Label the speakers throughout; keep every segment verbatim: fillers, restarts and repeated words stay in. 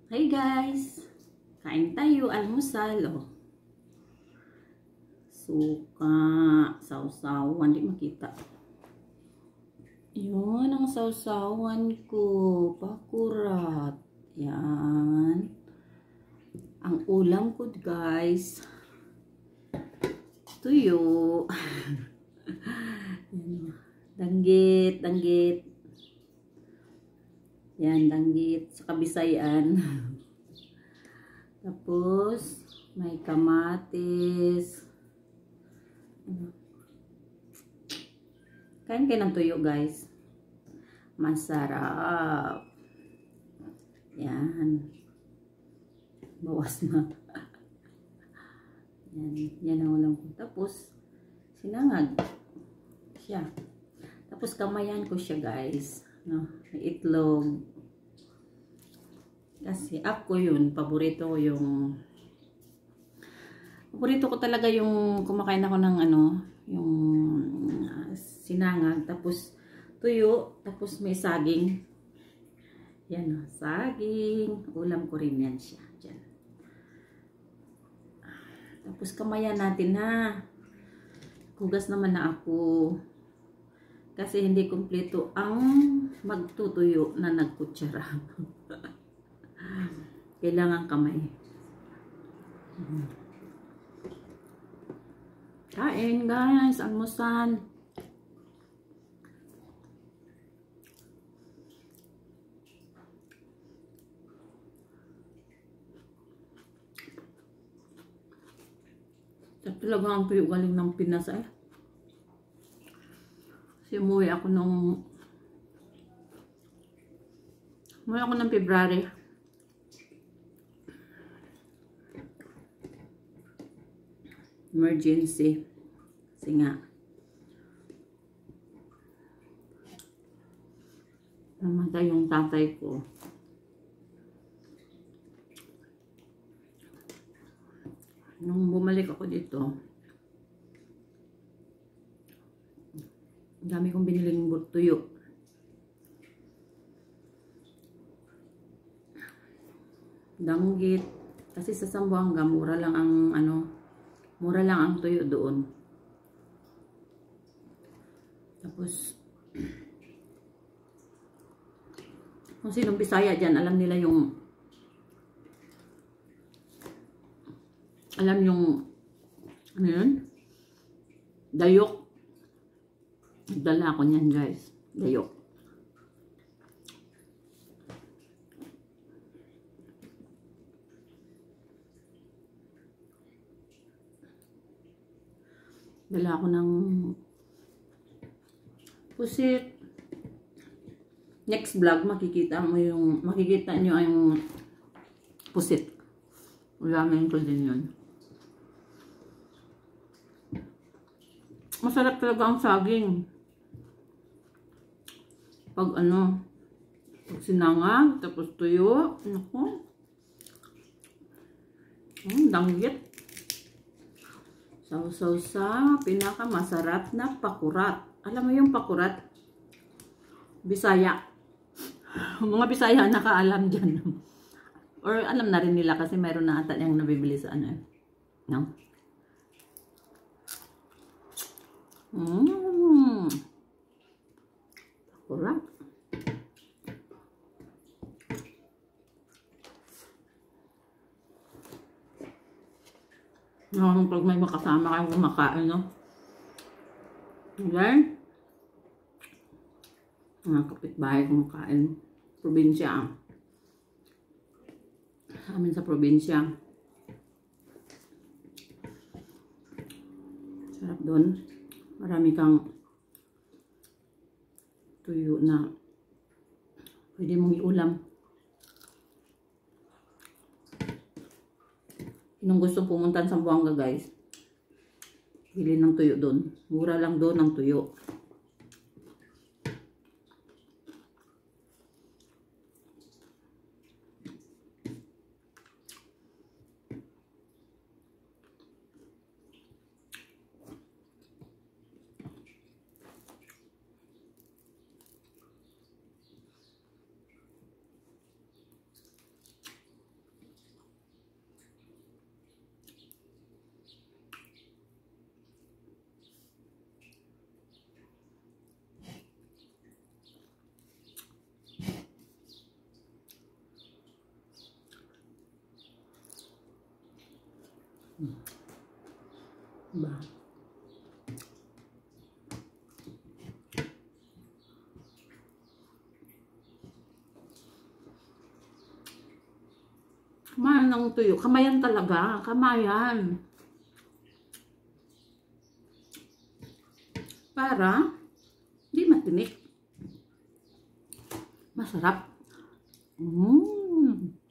Speaker 1: Hey guys! Kain tayo, almusal. Oh. Suka, sausawan, di makita. Yun ang sausawan ko. Pakurat. Yan. Ang ulam ko guys. Tuyo. Danggit, danggit. Yan, danggit sa Kabisayan. Tapos, may kamatis. Kain kayo ng tuyo, guys. Masarap. Yan. Bawas na. Yan, yan ang ulam ko. Tapos, sinangag siya. Tapos, kamayan ko siya, guys. No, itlog. Kasi ako yun, paborito ko yung paborito ko talaga yung kumakain ako ng ano, yung uh, sinangag, tapos tuyo, tapos may saging. Yan, saging. Ulam ko rin yan siya. Diyan. Tapos kamayan natin ha. Hugas naman na ako. Kasi hindi kumpleto ang magtutuyo na nagkutsara. Kailangan kamay. Kain guys, almusan. Ito talaga ang tuyo galing ng Pinas eh. Kasi umuwi ako nung umuwi ako ng February. Emergency. Kasi nga namatay yung tatay ko. Nung bumalik ako dito, ang dami kong biniling tuyo. Danggit. Kasi sa Zamboanga, mura lang ang ano, mura lang ang tuyo doon. Tapos, kung sinong Bisaya dyan, alam nila yung, alam yung, ano yun? Dayok. Dala ko niyan guys. Dayok. Dala ko ng pusit. Next vlog makikita mo yung makikita nyo yung pusit. Ulamin ko din yun. Masarap talaga ang saging. Pag ano, pag sinangag, tapos tuyo, naku. Hmm, danggit. Sausaw sa pinakamasarap na pakurat. Alam mo yung pakurat? Bisaya. Mga Bisaya nakaalam dyan. Or alam na rin nila kasi mayroon na ata yung nabibili sa ano. No? Mmm. Pakurat. No, pag may makasama kayong kumakain, no? Okay? Mga kapitbahay kumakain. Probinsya. Sa amin sa probinsya. Sarap doon. Marami kang tuyo na pwede mong iulam. Nung gusto pumunta sa Zamboanga guys, bili ng tuyo doon. Mura lang doon ang tuyo. Diba? Kamayan ng tuyo. Kamayan talaga. Kamayan. Para hindi matinik. Masarap. Mmm.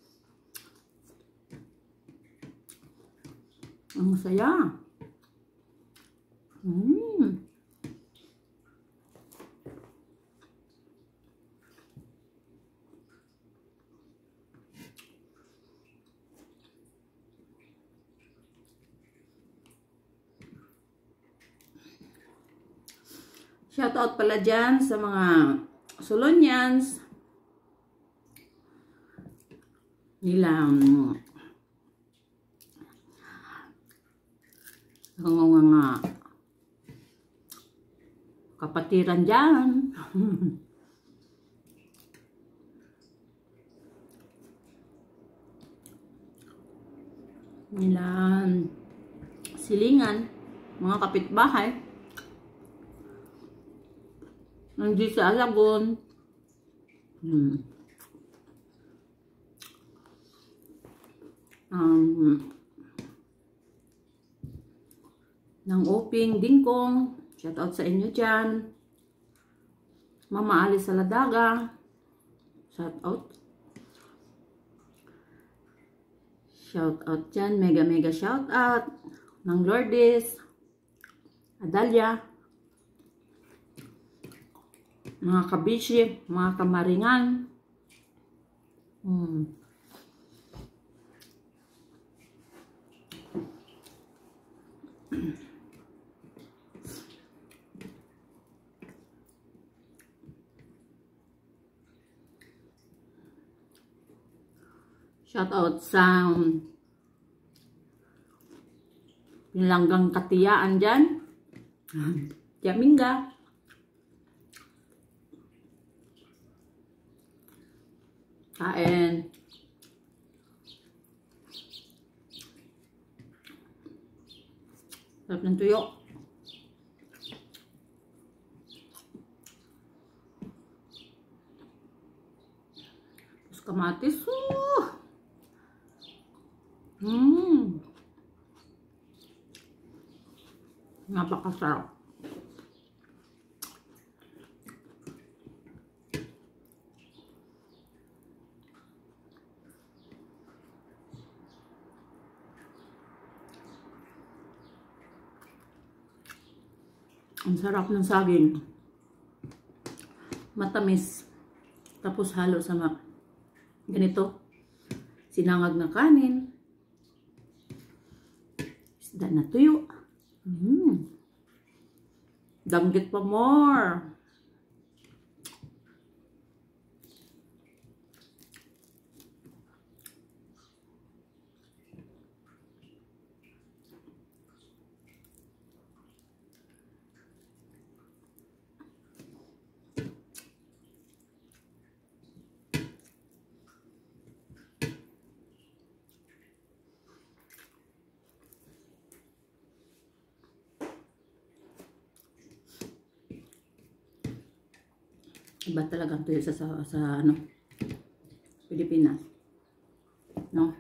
Speaker 1: Ang saya. Mmm. Shoutout pala dyan sa mga Solonians. Nilang ang mga kapatiran dyan. Nilang silingan, mga kapitbahay. Nandiyan sa Alagon. Hmm. Um, ng Oping, Dingkong. Shout out sa inyo dyan. Mama Alice Saladaga. Shout out. Shout out dyan. Mega mega shout out. Ng Lourdes. Adalia. Mga kabishi. Mga kamaringan. Hmm. Shout out sa Pinlanggang Katiyaan dyan. Yaminga. Kain. Sarap ng tuyo. Tapos kamatis. Uh! Mmm. Napakasarap. Ang sarap ng saging. Matamis. Tapos halo sa mga ganito. Sinangag na kanin. Isda na tuyo. Mm. Danggit pa more. Iba talaga ang tuyo sa, sa, sa ano, Pilipinas. No?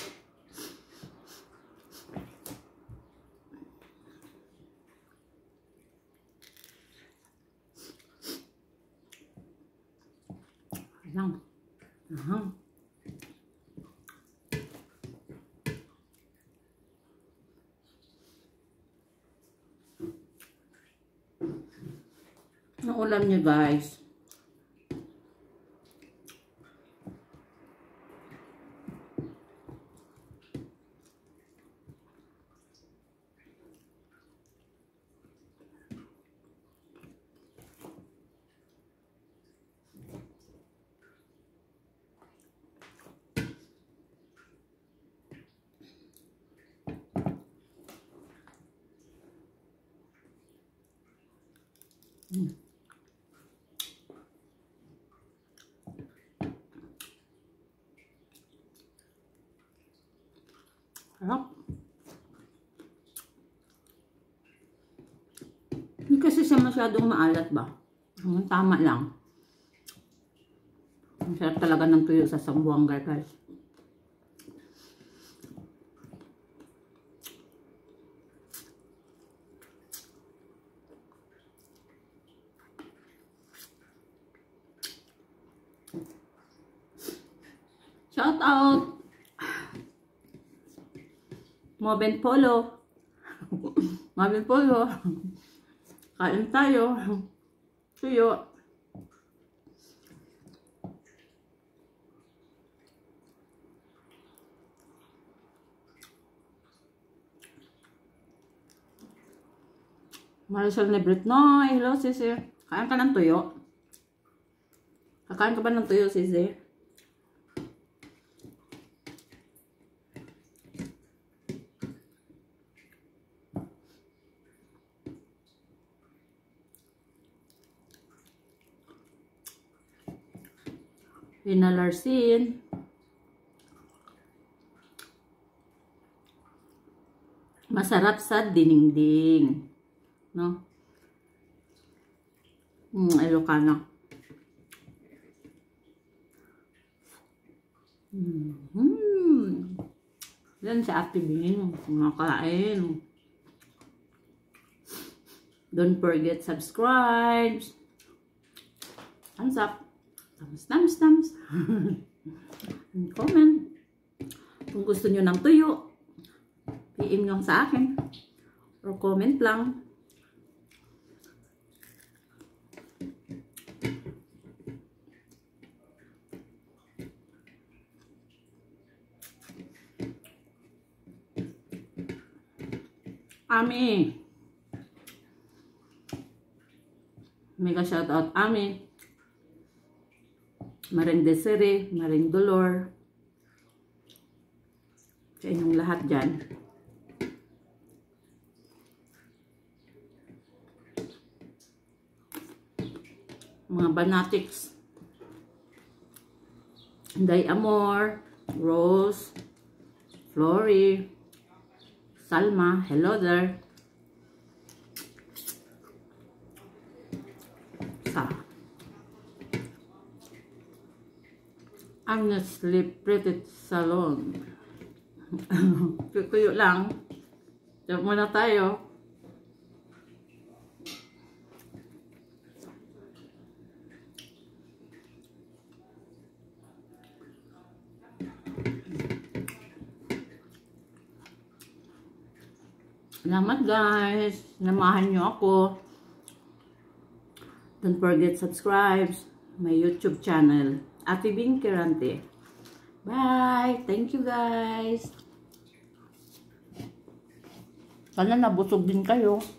Speaker 1: Lang. Aha. Ang ulam niyo guys. Hmm. Sarap. siya masyadong maalat ba? Hmm, tama lang. Ang sarap talaga ng tuyo sa Sambuanga, guys. Shout out! Moben Polo. Moben Polo. Kain tayo. Tuyo. Maricel Nebrit. No, hello, sisi. Kain ka ng tuyo? Kakain ka ba ng tuyo, sisi? Pinalarsin. Masarap sa diningding. No? Mm, Ilocano. Mm-hmm. Yan si Ate Bing. Mga kain. Don't forget subscribe. Thumbs up. Thumbs, thumbs, thumbs. Comment. Kung gusto nyo ng tuyo, P M nyo sa akin. Or comment lang. Ami. Mega shout out Ami. Maring Desiree, Maring Dolor, sa inyong lahat dyan. Mga Banatics, Day Amor, Rose, Flory, Salma, hello there. Sa Honestly Pretty Salon. Tuyo lang. Diyan muna tayo. Salamat guys. Namahan nyo ako. Don't forget subscribe my YouTube channel. Ate Bing Kirante. Bye! Thank you guys! Sana nabusog din kayo.